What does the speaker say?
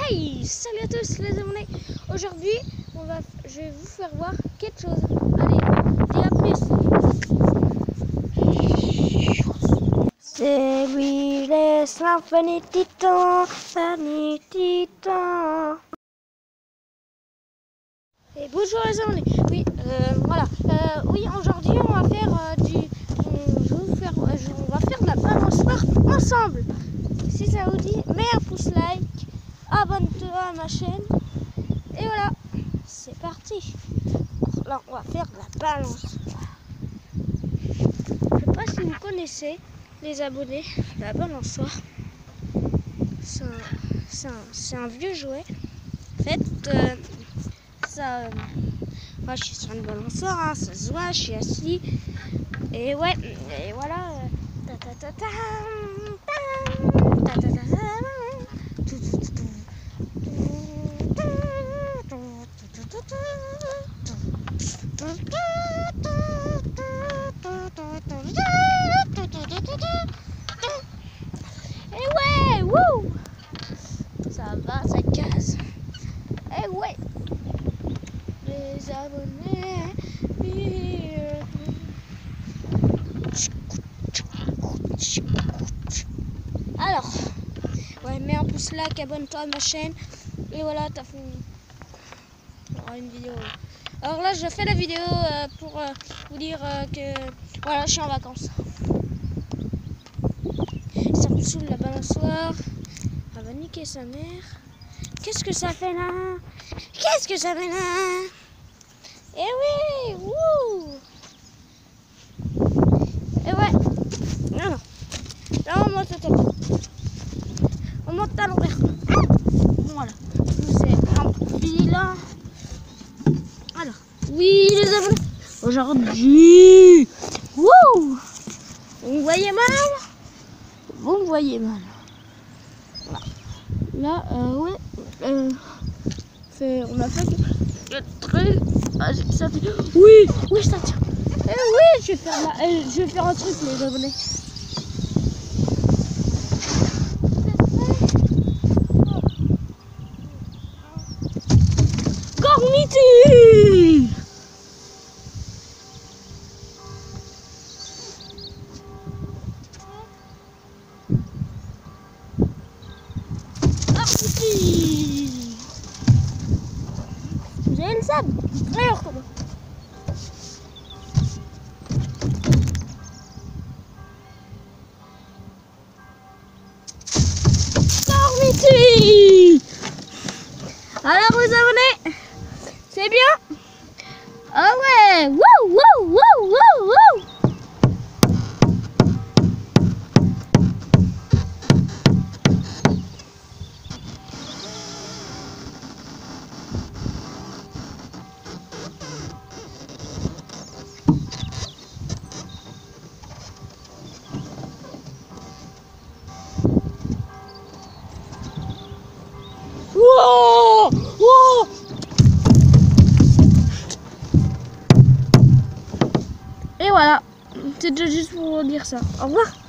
Hey, salut à tous les abonnés. Aujourd'hui, je vais vous faire voir quelque chose. Allez, dis à plus. C'est lui les symphonies titans, Fanny Titan. Et bonjour les abonnés. Oui, voilà. Oui, aujourd'hui on va faire on va faire de la balançoire ensemble. Si ça vous dit, mets un pouce like, abonne-toi à ma chaîne. Et voilà, c'est parti. Là, on va faire de la balançoire. Je sais pas si vous connaissez, les abonnés, la balançoire. C'est un vieux jouet. En fait, moi je suis sur une balançoire, hein, ça se voit, je suis assis. Et ouais, et voilà. Et ouais, wouh! Ça va, ça casse. Et ouais, les abonnés. Alors, ouais, mets un pouce like, abonne-toi à ma chaîne. Et voilà, t'as fait une vidéo. Alors là, je fais la vidéo pour vous dire que voilà, je suis en vacances. Ça me saoule la balançoire. Elle va niquer sa mère. Qu'est-ce que ça fait là? Qu'est-ce que ça fait là? Eh oui, wouh! Et ouais, non, non. Là, on monte au top. On monte à l'envers. Voilà. C'est un profil là. Alors, oui, les abonnés. Aujourd'hui, wouh! Vous me voyez mal? Vous me voyez mal. Voilà. Là, ouais. On a fait très. Ça tient. Oui, oui, ça tient. Oui, je vais faire un truc, les abonnés. Gormiti! Vous avez le sable? Allez, on recommence. Gormiti! Alors les abonnés, c'est bien? Ah ouais! Wouh, wouh, wouh, wouh, wouh! Wow! Wow! Et voilà, c'était juste pour dire ça. Au revoir.